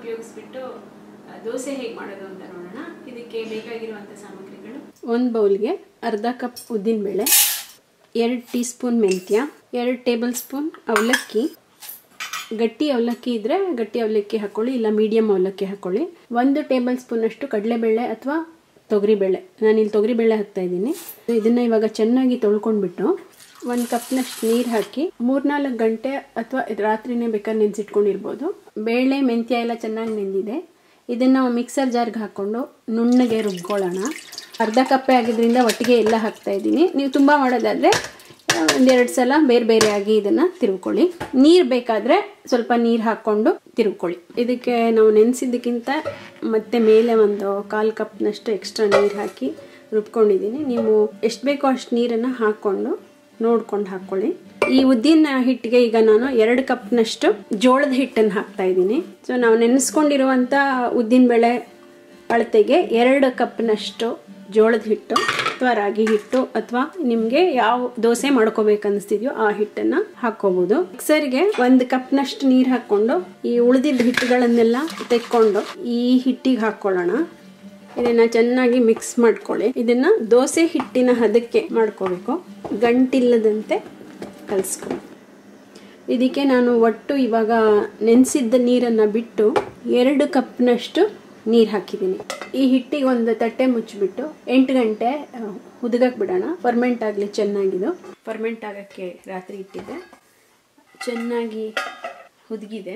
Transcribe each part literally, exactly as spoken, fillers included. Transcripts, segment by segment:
ಉಪಯೋಗಿಸ್ಬಿಟ್ಟು ದೋಸೆ ಹೇಗೆ ಮಾಡೋದು ಅಂತ ನೋಡೋಣ. ಇದಕ್ಕೆ ಬೇಕಾಗಿರುವಂಥ ಸಾಮಗ್ರಿಗಳು: ಒಂದು ಬೌಲ್ಗೆ ಅರ್ಧ ಕಪ್ ಉದ್ದಿನಬೇಳೆ, ಎರಡು ಟೀ ಸ್ಪೂನ್ ಮೆಂತ್ಯ, ಎರಡು ಟೇಬಲ್ ಸ್ಪೂನ್ ಅವಲಕ್ಕಿ. ಗಟ್ಟಿ ಅವಲಕ್ಕಿ ಇದ್ದರೆ ಗಟ್ಟಿ ಅವಲಕ್ಕಿ ಹಾಕ್ಕೊಳ್ಳಿ, ಇಲ್ಲ ಮೀಡಿಯಮ್ ಅವಲಕ್ಕಿ ಹಾಕ್ಕೊಳ್ಳಿ. ಒಂದು ಟೇಬಲ್ ಸ್ಪೂನಷ್ಟು ಕಡಲೆಬೇಳೆ ಅಥವಾ ತೊಗರಿಬೇಳೆ, ನಾನಿಲ್ಲಿ ತೊಗರಿಬೇಳೆ ಹಾಕ್ತಾ ಇದ್ದೀನಿ. ಇದನ್ನು ಇವಾಗ ಚೆನ್ನಾಗಿ ತೊಳ್ಕೊಂಡ್ಬಿಟ್ಟು ಒಂದು ಕಪ್ನಷ್ಟು ನೀರು ಹಾಕಿ ಮೂರ್ನಾಲ್ಕು ಗಂಟೆ ಅಥವಾ ರಾತ್ರಿನೇ ಬೇಕಾದ್ರೆ ನೆನೆಸಿಟ್ಕೊಂಡಿರ್ಬೋದು. ಬೇಳೆ ಮೆಂತ್ಯ ಎಲ್ಲ ಚೆನ್ನಾಗಿ ನೆಂದಿದೆ. ಇದನ್ನು ಮಿಕ್ಸರ್ ಜಾರ್ಗೆ ಹಾಕ್ಕೊಂಡು ನುಣ್ಣಗೆ ರುಬ್ಕೊಳ್ಳೋಣ. ಅರ್ಧ ಕಪ್ಪೆ ಆಗಿದ್ದರಿಂದ ಒಟ್ಟಿಗೆ ಎಲ್ಲ ಹಾಕ್ತಾ ಇದ್ದೀನಿ. ನೀವು ತುಂಬ ಮಾಡೋದಾದರೆ ಒಂದೆರಡು ಸಲ ಬೇರೆ ಬೇರೆಯಾಗಿ ಇದನ್ನು ತಿರುವ್ಕೊಳ್ಳಿ. ನೀರು ಬೇಕಾದರೆ ಸ್ವಲ್ಪ ನೀರು ಹಾಕ್ಕೊಂಡು ತಿರುವ್ಕೊಳ್ಳಿ. ಇದಕ್ಕೆ ನಾವು ನೆನೆಸಿದ್ದಕ್ಕಿಂತ ಮತ್ತೆ ಮೇಲೆ ಒಂದು ಕಾಲು ಕಪ್ನಷ್ಟು ಎಕ್ಸ್ಟ್ರಾ ನೀರು ಹಾಕಿ ರುಬ್ಕೊಂಡಿದ್ದೀನಿ. ನೀವು ಎಷ್ಟು ಬೇಕೋ ಅಷ್ಟು ನೀರನ್ನು ಹಾಕ್ಕೊಂಡು ನೋಡ್ಕೊಂಡು ಹಾಕ್ಕೊಳ್ಳಿ. ಈ ಉದ್ದಿನ ಹಿಟ್ಟಿಗೆ ಈಗ ನಾನು ಎರಡು ಕಪ್ನಷ್ಟು ಜೋಳದ ಹಿಟ್ಟನ್ನು ಹಾಕ್ತಾ ಇದ್ದೀನಿ. ಸೊ ನಾವು ನೆನೆಸ್ಕೊಂಡಿರುವಂಥ ಉದ್ದಿನಬೇಳೆ ಅಳತೆಗೆ ಎರಡು ಕಪ್ನಷ್ಟು ಜೋಳದ ಹಿಟ್ಟು ಅಥವಾ ರಾಗಿ ಹಿಟ್ಟು ಅಥವಾ ನಿಮಗೆ ಯಾವ ದೋಸೆ ಮಾಡ್ಕೋಬೇಕು ಅನಿಸ್ತಿದ್ಯೋ ಆ ಹಿಟ್ಟನ್ನು ಹಾಕ್ಕೋಬಹುದು. ಮಿಕ್ಸರ್ಗೆ ಒಂದು ಕಪ್ನಷ್ಟು ನೀರು ಹಾಕ್ಕೊಂಡು ಈ ಉಳಿದಿದ್ದ ಹಿಟ್ಟುಗಳನ್ನೆಲ್ಲ ತೆಕ್ಕೊಂಡು ಈ ಹಿಟ್ಟಿಗೆ ಹಾಕ್ಕೊಳ್ಳೋಣ. ಇದನ್ನು ಚೆನ್ನಾಗಿ ಮಿಕ್ಸ್ ಮಾಡ್ಕೊಳ್ಳಿ. ಇದನ್ನು ದೋಸೆ ಹಿಟ್ಟಿನ ಹದಕ್ಕೆ ಮಾಡ್ಕೋಬೇಕು, ಗಂಟಿಲ್ಲದಂತೆ ಕಲಿಸ್ಕೊಳ್ಳಿ. ಇದಕ್ಕೆ ನಾನು ಒಟ್ಟು ಇವಾಗ ನೆನೆಸಿದ್ದ ನೀರನ್ನು ಬಿಟ್ಟು ಎರಡು ಕಪ್ನಷ್ಟು ನೀರು ಹಾಕಿದ್ದೀನಿ. ಈ ಹಿಟ್ಟಿಗೆ ಒಂದು ತಟ್ಟೆ ಮುಚ್ಚಿಬಿಟ್ಟು ಎಂಟು ಗಂಟೆ ಹುದುಗಕ್ಕೆ ಬಿಡೋಣ. ಫರ್ಮೆಂಟ್ ಆಗಲಿ ಚೆನ್ನಾಗಿದು. ಫರ್ಮೆಂಟ್ ಆಗೋಕ್ಕೆ ರಾತ್ರಿ ಇಟ್ಟಿದ್ದೆ, ಚೆನ್ನಾಗಿ ಹುದುಗಿದೆ.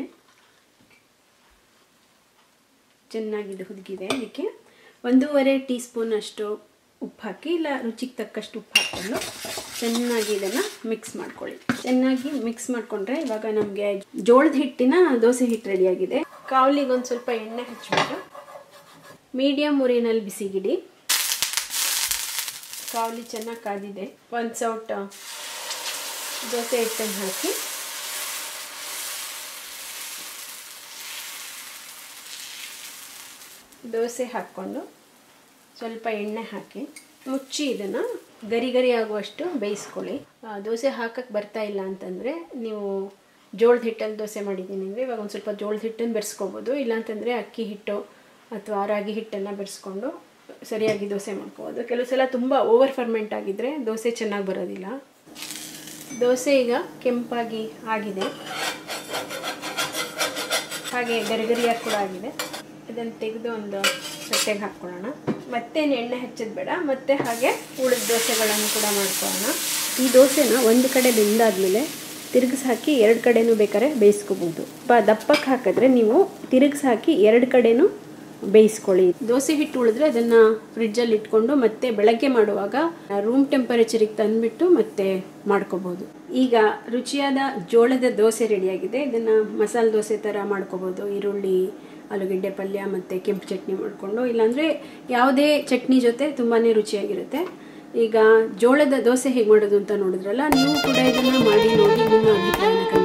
ಚೆನ್ನಾಗಿದೆ ಹುದುಗಿದೆ. ಇದಕ್ಕೆ ಒಂದೂವರೆ ಟೀ ಸ್ಪೂನ್ ಅಷ್ಟು ಉಪ್ಪು ಹಾಕಿ, ಇಲ್ಲ ರುಚಿಗೆ ತಕ್ಕಷ್ಟು ಉಪ್ಪು ಹಾಕ್ಕೊಂಡು ಚೆನ್ನಾಗಿ ಇದನ್ನು ಮಿಕ್ಸ್ ಮಾಡ್ಕೊಳ್ಳಿ. ಚೆನ್ನಾಗಿ ಮಿಕ್ಸ್ ಮಾಡಿಕೊಂಡ್ರೆ ಇವಾಗ ನಮಗೆ ಜೋಳದ ಹಿಟ್ಟಿನ ದೋಸೆ ಹಿಟ್ಟು ರೆಡಿಯಾಗಿದೆ. ಕಾವಲಿಗೆ ಒಂದು ಸ್ವಲ್ಪ ಎಣ್ಣೆ ಹಚ್ಚಿಬಿಟ್ಟು ಮೀಡಿಯಮ್ ಉರಿನಲ್ಲಿ ಬಿಸಿಗಿಡಿ. ಕಾವಲಿ ಚೆನ್ನಾಗಿ ಕಾದಿದೆ. ಒಂದು ಸೌಟ್ ದೋಸೆ ಹಿಟ್ಟನ್ನು ಹಾಕಿ ದೋಸೆ ಹಾಕ್ಕೊಂಡು ಸ್ವಲ್ಪ ಎಣ್ಣೆ ಹಾಕಿ ಮುಚ್ಚಿ ಇದನ್ನು ಗರಿ ಗರಿ ಆಗುವಷ್ಟು ಬೇಯಿಸ್ಕೊಳ್ಳಿ. ದೋಸೆ ಹಾಕಕ್ಕೆ ಬರ್ತಾ ಇಲ್ಲ ಅಂತಂದರೆ ನೀವು ಜೋಳದ ಹಿಟ್ಟಲ್ಲಿ ದೋಸೆ ಮಾಡಿದ್ದೀನಿ ಅಂದರೆ ಇವಾಗ ಒಂದು ಸ್ವಲ್ಪ ಜೋಳದ ಹಿಟ್ಟನ್ನು ಬೆರೆಸ್ಕೋಬೋದು. ಇಲ್ಲಾಂತಂದರೆ ಅಕ್ಕಿ ಹಿಟ್ಟು ಅಥವಾ ರಾಗಿ ಹಿಟ್ಟನ್ನು ಬೆರೆಸ್ಕೊಂಡು ಸರಿಯಾಗಿ ದೋಸೆ ಮಾಡ್ಕೋಬೋದು. ಕೆಲವು ಸಲ ತುಂಬ ಓವರ್ ಫರ್ಮೆಂಟ್ ಆಗಿದ್ದರೆ ದೋಸೆ ಚೆನ್ನಾಗಿ ಬರೋದಿಲ್ಲ. ದೋಸೆ ಈಗ ಕೆಂಪಾಗಿ ಆಗಿದೆ, ಹಾಗೆ ಗರಿಗರಿಯಾಗಿ ಕೂಡ ಆಗಿದೆ. ಇದನ್ನು ತೆಗೆದು ಒಂದು ತಟ್ಟೆಗೆ ಹಾಕ್ಕೊಳ್ಳೋಣ. ಮತ್ತೇನು ಎಣ್ಣೆ ಹಚ್ಚೋದು ಬೇಡ. ಮತ್ತೆ ಹಾಗೆ ಉಳಿದ ದೋಸೆಗಳನ್ನು ಕೂಡ ಮಾಡ್ಕೊಳ್ಳೋಣ. ಈ ದೋಸೆನ ಒಂದು ಕಡೆ ಬೆಂದಾದ್ಮೇಲೆ ತಿರುಗಿಸಿ ಹಾಕಿ ಎರಡು ಕಡೆನೂ ಬೇಕಾದ್ರೆ ಬೇಯಿಸ್ಕೋಬೋದು. ಬ ದಪ್ಪಕ್ಕೆ ಹಾಕಿದ್ರೆ ನೀವು ತಿರುಗಿಸಿ ಹಾಕಿ ಎರಡು ಕಡೆನೂ ಬೇಯಿಸ್ಕೊಳ್ಳಿ. ದೋಸೆ ಹಿಟ್ಟು ಉಳಿದ್ರೆ ಅದನ್ನು ಫ್ರಿಡ್ಜಲ್ಲಿ ಇಟ್ಕೊಂಡು ಮತ್ತೆ ಬೆಳಗ್ಗೆ ಮಾಡುವಾಗ ರೂಮ್ ಟೆಂಪರೇಚರಿಗೆ ತಂದುಬಿಟ್ಟು ಮತ್ತೆ ಮಾಡ್ಕೋಬೋದು. ಈಗ ರುಚಿಯಾದ ಜೋಳದ ದೋಸೆ ರೆಡಿಯಾಗಿದೆ. ಇದನ್ನು ಮಸಾಲೆ ದೋಸೆ ಥರ ಮಾಡ್ಕೋಬೋದು. ಈರುಳ್ಳಿ, ಆಲೂಗೆಡ್ಡೆ ಪಲ್ಯ ಮತ್ತು ಕೆಂಪು ಚಟ್ನಿ ಮಾಡಿಕೊಂಡು, ಇಲ್ಲಾಂದರೆ ಯಾವುದೇ ಚಟ್ನಿ ಜೊತೆ ತುಂಬಾ ರುಚಿಯಾಗಿರುತ್ತೆ. ಈಗ ಜೋಳದ ದೋಸೆ ಹೇಗೆ ಮಾಡೋದು ಅಂತ ನೋಡಿದ್ರಲ್ಲ, ನೀವು ಕೂಡ ಇದನ್ನು ಮಾಡಿ ನೋಡಿ ನಿಮ್ಮ ಅಭಿಪ್ರಾಯನ